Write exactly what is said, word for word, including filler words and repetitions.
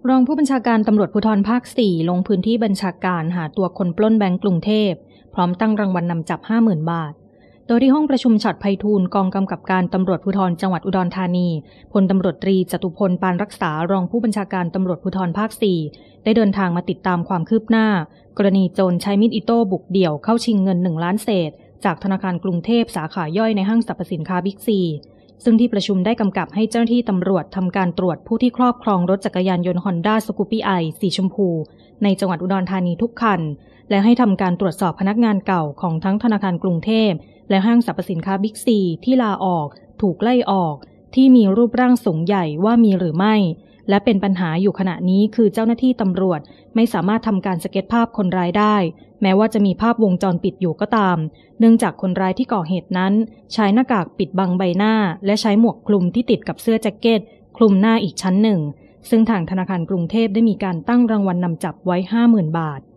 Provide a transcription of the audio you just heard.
รองผู้บัญชาการตำรวจภูธรภาคสี่ลงพื้นที่บัญชาการหาตัวคนปล้นแบงก์กรุงเทพพร้อมตั้งรางวัลนำจับ ห้าหมื่น บาทโดยที่ห้องประชุมฉัตรไพฑูรย์กองกำกับการตำรวจภูธรจังหวัดอุดรธานีพลตำรวจตรีจตุพลปานรักษารองผู้บัญชาการตำรวจภูธรภาคสี่ได้เดินทางมาติดตามความคืบหน้ากรณีโจรใช้มีดอิโต้บุกเดี่ยวเข้าชิงเงินหนึ่งล้านเศษจากธนาคารกรุงเทพสาขาย่อยในห้างสรรพสินค้าบิ๊กซีซึ่งที่ประชุมได้กำกับให้เจ้าหน้าที่ตำรวจทำการตรวจผู้ที่ครอบครองรถจักรยานยนต์ Honda Scoopy i สีชมพูในจังหวัดอุดรธานีทุกคันและให้ทำการตรวจสอบพนักงานเก่าของทั้งธนาคารกรุงเทพและห้างสรรพสินค้าบิ๊กซีที่ลาออกถูกไล่ออกที่มีรูปร่างสูงใหญ่ว่ามีหรือไม่และเป็นปัญหาอยู่ขณะนี้คือเจ้าหน้าที่ตำรวจไม่สามารถทำการสเก็ตภาพคนร้ายได้แม้ว่าจะมีภาพวงจรปิดอยู่ก็ตามเนื่องจากคนร้ายที่ก่อเหตุนั้นใช้หน้ากากปิดบังใบหน้าและใช้หมวกคลุมที่ติดกับเสื้อแจ็คเก็ตคลุมหน้าอีกชั้นหนึ่งซึ่งทางธนาคารกรุงเทพได้มีการตั้งรางวัลนำจับไว้ ห้าหมื่น บาท